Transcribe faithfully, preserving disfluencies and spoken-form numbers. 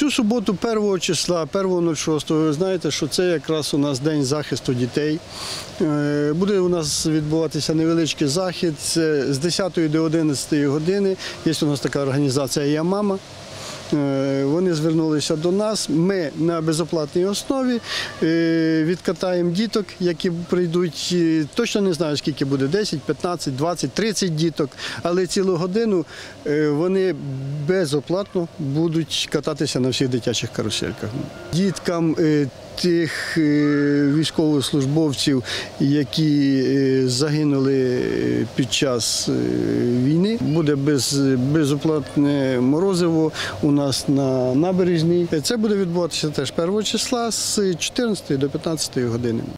цю суботу, першого числа, першого шостого, ви знаєте, що це якраз у нас День захисту дітей. Буде у нас відбуватися невеличкий захід. Це з десятої до одинадцятої години. Є у нас така організація «Я мама». Вони звернулися до нас, ми на безоплатній основі відкатаємо діток, які прийдуть, точно не знаю, скільки буде, десять, п'ятнадцять, двадцять, тридцять діток, але цілу годину вони безоплатно будуть кататися на всіх дитячих карусельках. Діткам тих військовослужбовців, які загинули під час війни, буде без, безоплатне морозиво у нас на набережній. Це буде відбуватися теж першого числа з чотирнадцятої до п'ятнадцятої години.